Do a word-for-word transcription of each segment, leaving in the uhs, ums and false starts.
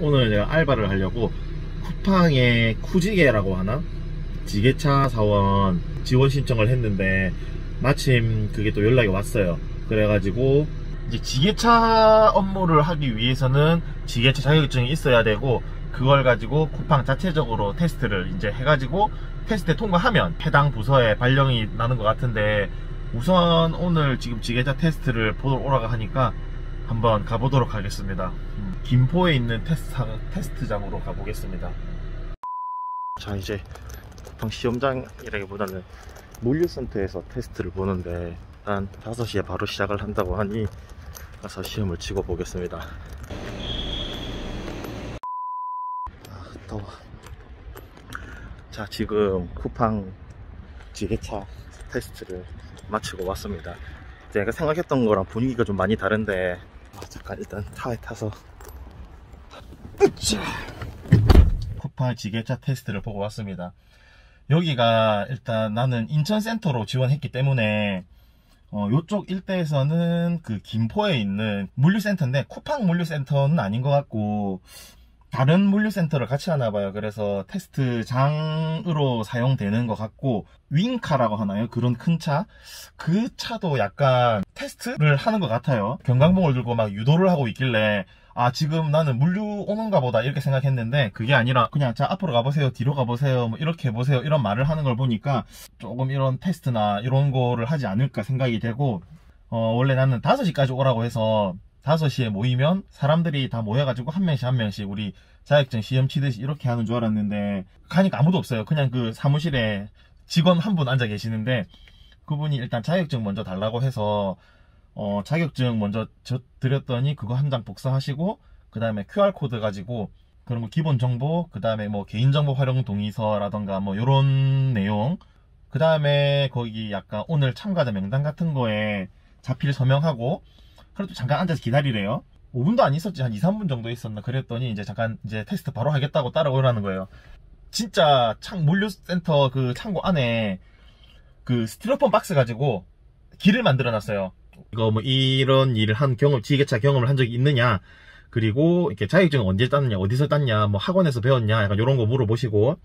오늘 제가 알바를 하려고 쿠팡에 쿠지게라고 하나? 지게차 사원 지원 신청을 했는데 마침 그게 또 연락이 왔어요. 그래가지고 이제 지게차 업무를 하기 위해서는 지게차 자격증이 있어야 되고, 그걸 가지고 쿠팡 자체적으로 테스트를 이제 해가지고 테스트에 통과하면 해당 부서에 발령이 나는 것 같은데, 우선 오늘 지금 지게차 테스트를 보러 오라고 하니까 한번 가보도록 하겠습니다. 음, 김포에 있는 테스트, 테스트장으로 가보겠습니다. 자, 이제 쿠팡 시험장이라기보다는 물류센터에서 테스트를 보는데, 한 다섯 시에 바로 시작을 한다고 하니 가서 시험을 치고 보겠습니다. 아, 더워. 자, 지금 쿠팡 지게차 테스트를 마치고 왔습니다. 제가 생각했던 거랑 분위기가 좀 많이 다른데, 아, 잠깐 일단 차에 타서 으쌰! 쿠팡 지게차 테스트를 보고 왔습니다. 여기가 일단 나는 인천센터로 지원했기 때문에 어, 요쪽 일대에서는 그 김포에 있는 물류센터인데, 쿠팡 물류센터는 아닌 것 같고 다른 물류센터를 같이 하나봐요. 그래서 테스트장으로 사용되는 것 같고, 윙카라고 하나요? 그런 큰 차? 그 차도 약간 테스트를 하는 것 같아요. 경광봉을 들고 막 유도를 하고 있길래, 아, 지금 나는 물류 오는가 보다 이렇게 생각했는데, 그게 아니라 그냥 자, 앞으로 가보세요, 뒤로 가보세요, 뭐 이렇게 해보세요, 이런 말을 하는 걸 보니까 조금 이런 테스트나 이런 거를 하지 않을까 생각이 되고, 어, 원래 나는 다섯 시까지 오라고 해서 다섯 시에 모이면 사람들이 다 모여가지고 한 명씩 한 명씩 우리 자격증 시험 치듯이 이렇게 하는 줄 알았는데, 가니까 아무도 없어요. 그냥 그 사무실에 직원 한 분 앉아 계시는데, 그분이 일단 자격증 먼저 달라고 해서 어, 자격증 먼저 저 드렸더니 그거 한 장 복사하시고, 그 다음에 큐알코드 가지고 그런 거 기본 정보, 그 다음에 뭐 개인정보 활용 동의서라던가 뭐 요런 내용, 그 다음에 거기 약간 오늘 참가자 명단 같은 거에 자필 서명하고, 그래도 잠깐 앉아서 기다리래요. 오 분도 안 있었지, 한 이, 삼 분 정도 있었나. 그랬더니 이제 잠깐 이제 테스트 바로 하겠다고 따라오라는 거예요. 진짜 창 물류센터 그 창고 안에 그 스티로폼 박스 가지고 길을 만들어 놨어요. 이거 뭐 이런 일을 한 경험, 지게차 경험을 한 적이 있느냐, 그리고 이렇게 자격증을 언제 땄느냐, 어디서 땄냐, 뭐 학원에서 배웠냐, 약간 요런 거 물어보시고,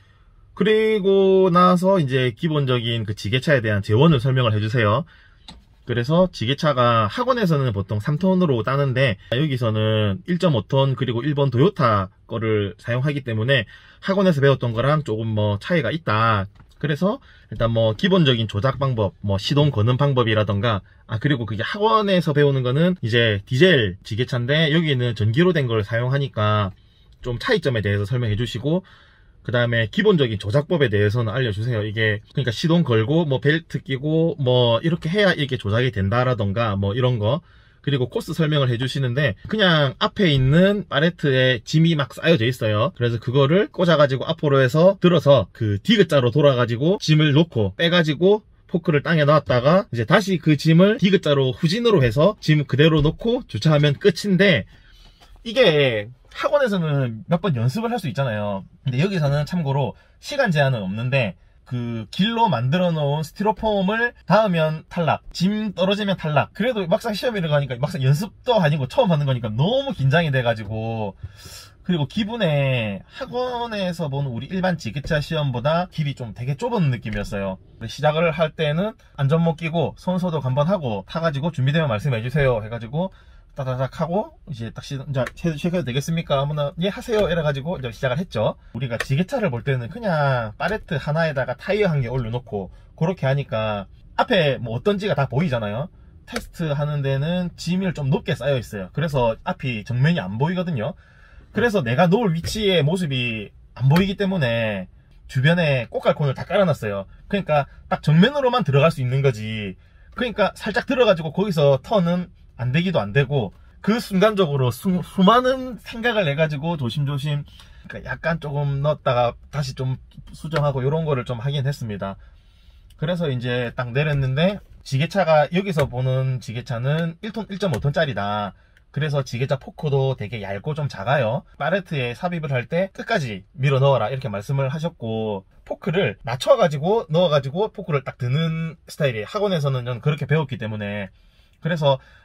그리고 나서 이제 기본적인 그 지게차에 대한 재원을 설명을 해주세요. 그래서 지게차가 학원에서는 보통 삼 톤으로 따는데, 여기서는 일 점 오 톤 그리고 일본 도요타 거를 사용하기 때문에 학원에서 배웠던 거랑 조금 뭐 차이가 있다. 그래서 일단 뭐 기본적인 조작 방법, 뭐 시동 거는 방법이라던가, 아 그리고 그게 학원에서 배우는 거는 이제 디젤 지게차인데 여기는 전기로 된 걸 사용하니까 좀 차이점에 대해서 설명해 주시고, 그 다음에 기본적인 조작법에 대해서는 알려주세요. 이게 그러니까 시동 걸고 뭐 벨트 끼고 뭐 이렇게 해야 이게 조작이 된다라던가 뭐 이런 거, 그리고 코스 설명을 해주시는데, 그냥 앞에 있는 팔레트에 짐이 막 쌓여져 있어요. 그래서 그거를 꽂아가지고 앞으로 해서 들어서 그 디귿자로 돌아가지고 짐을 놓고 빼가지고 포크를 땅에 놨다가 이제 다시 그 짐을 디귿자로 후진으로 해서 짐 그대로 놓고 주차하면 끝인데, 이게 학원에서는 몇 번 연습을 할 수 있잖아요. 근데 여기서는 참고로 시간 제한은 없는데, 그 길로 만들어 놓은 스티로폼을 닿으면 탈락, 짐 떨어지면 탈락. 그래도 막상 시험이라고 가니까 막상 연습도 아니고 처음 하는 거니까 너무 긴장이 돼가지고, 그리고 기분에 학원에서 보는 우리 일반 지게차 시험보다 길이 좀 되게 좁은 느낌이었어요. 시작을 할 때는 안전모 끼고 손 소독 한번 하고 타가지고 준비되면 말씀해 주세요 해가지고 따다닥 하고 이제 딱 시, 이제 시작해도 되겠습니까? 아무나 예 하세요 이래가지고 이제 시작을 했죠. 우리가 지게차를 볼 때는 그냥 팔레트 하나에다가 타이어 한 개 올려놓고 그렇게 하니까 앞에 뭐 어떤지가 다 보이잖아요. 테스트 하는 데는 짐이 좀 높게 쌓여 있어요. 그래서 앞이 정면이 안 보이거든요. 그래서 내가 놓을 위치의 모습이 안 보이기 때문에 주변에 꽃갈콘을 다 깔아놨어요. 그러니까 딱 정면으로만 들어갈 수 있는 거지. 그러니까 살짝 들어가지고 거기서 턴은 안 되기도 안 되고, 그 순간적으로 수, 수많은 생각을 내가지고 조심조심, 그러니까 약간 조금 넣었다가 다시 좀 수정하고 이런 거를 좀 하긴 했습니다. 그래서 이제 딱 내렸는데, 지게차가 여기서 보는 지게차는 일 톤, 일 점 오 톤짜리다. 그래서 지게차 포크도 되게 얇고 좀 작아요. 팔레트에 삽입을 할 때 끝까지 밀어 넣어라 이렇게 말씀을 하셨고, 포크를 낮춰가지고 넣어가지고 포크를 딱 드는 스타일이에요. 학원에서는 저는 그렇게 배웠기 때문에. 그래서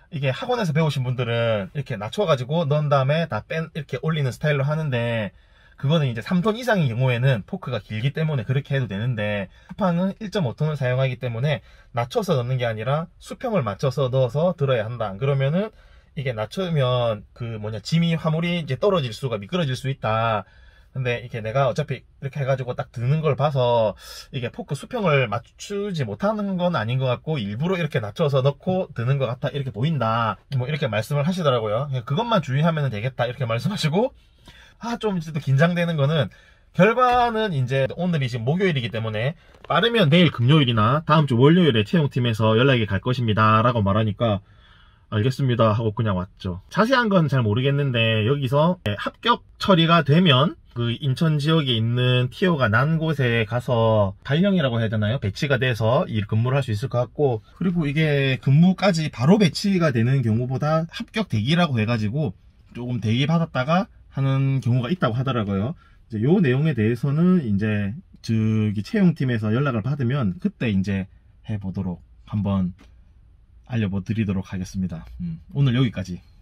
이게 학원에서 배우신 분들은 이렇게 낮춰가지고 넣은 다음에 다 뺀, 이렇게 올리는 스타일로 하는데, 그거는 이제 삼 톤 이상인 경우에는 포크가 길기 때문에 그렇게 해도 되는데, 쿠팡은 일 점 오 톤을 사용하기 때문에 낮춰서 넣는 게 아니라 수평을 맞춰서 넣어서 들어야 한다. 그러면은 이게 낮추면 그 뭐냐, 짐이, 화물이 이제 떨어질 수가, 미끄러질 수 있다. 근데 이게 내가 어차피 이렇게 해가지고 딱 드는 걸 봐서 이게 포크 수평을 맞추지 못하는 건 아닌 것 같고, 일부러 이렇게 낮춰서 넣고 드는 것 같다, 이렇게 보인다, 뭐 이렇게 말씀을 하시더라고요. 그것만 주의하면 되겠다, 이렇게 말씀하시고, 아, 좀 이제 또 긴장되는 거는, 결과는 이제 오늘이 지금 목요일이기 때문에 빠르면 내일 금요일이나 다음 주 월요일에 채용팀에서 연락이 갈 것입니다 라고 말하니까 알겠습니다 하고 그냥 왔죠. 자세한 건 잘 모르겠는데, 여기서 합격 처리가 되면 그 인천 지역에 있는 티오가 난 곳에 가서 발령이라고 해야 되나요? 배치가 돼서 일 근무를 할 수 있을 것 같고, 그리고 이게 근무까지 바로 배치가 되는 경우보다 합격 대기라고 해가지고 조금 대기 받았다가 하는 경우가 있다고 하더라고요. 이제 요 내용에 대해서는 이제 저기 채용팀에서 연락을 받으면 그때 이제 해보도록 한번 알려드리도록 하겠습니다. 음, 오늘 여기까지.